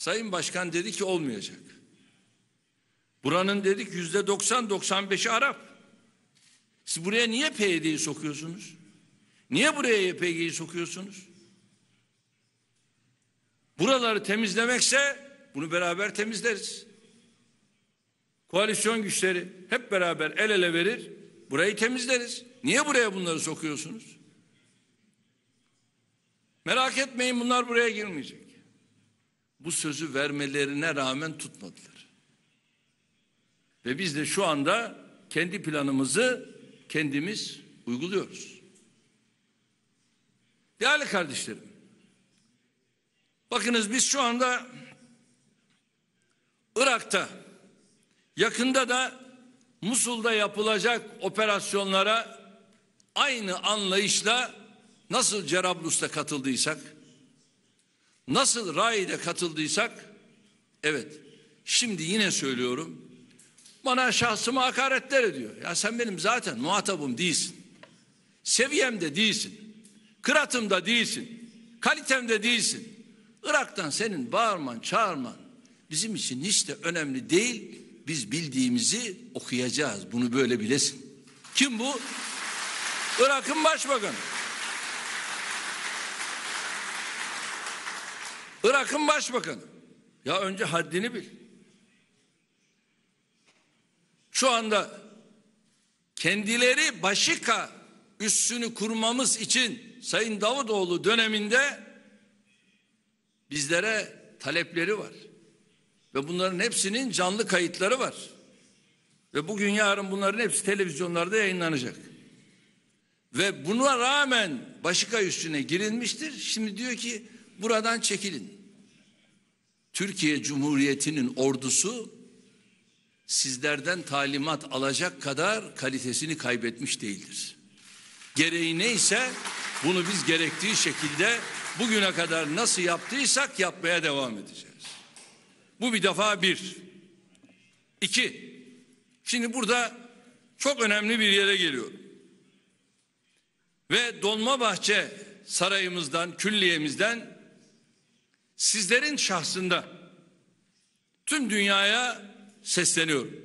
Sayın Başkan dedi ki olmayacak. Buranın dedik %90-95'i Arap. Siz buraya niye PYD'yi sokuyorsunuz? Niye buraya YPG'yi sokuyorsunuz? Buraları temizlemekse bunu beraber temizleriz. Koalisyon güçleri hep beraber el ele verir, burayı temizleriz. Niye buraya bunları sokuyorsunuz? Merak etmeyin, bunlar buraya girmeyecek. Bu sözü vermelerine rağmen tutmadılar. Ve biz de şu anda kendi planımızı kendimiz uyguluyoruz. Değerli kardeşlerim, bakınız biz şu anda Irak'ta, yakında da Musul'da yapılacak operasyonlara aynı anlayışla nasıl Cerablus'ta katıldıysak, nasıl Rai'de katıldıysak, evet şimdi yine söylüyorum, bana şahsıma hakaretler ediyor. Ya sen benim zaten muhatabım değilsin. Seviyemde değilsin. Kıratımda değilsin. Kalitemde değilsin. Irak'tan senin bağırman, çağırman bizim için hiç de önemli değil. Biz bildiğimizi okuyacağız. Bunu böyle bilesin. Kim bu? Irak'ın başbakanı. Irak'ın başbakanı. Ya önce haddini bil. Şu anda kendileri başika üssünü kurmamız için Sayın Davutoğlu döneminde bizlere talepleri var. Ve bunların hepsinin canlı kayıtları var. Ve bugün yarın bunların hepsi televizyonlarda yayınlanacak. Ve buna rağmen başika üssüne girilmiştir. Şimdi diyor ki buradan çekilin. Türkiye Cumhuriyeti'nin ordusu sizlerden talimat alacak kadar kalitesini kaybetmiş değildir. Gereği neyse bunu biz gerektiği şekilde bugüne kadar nasıl yaptıysak yapmaya devam edeceğiz. Bu bir defa bir. İki, şimdi burada çok önemli bir yere geliyorum. Ve Dolmabahçe Sarayımızdan, külliyemizden sizlerin şahsında tüm dünyaya sesleniyorum.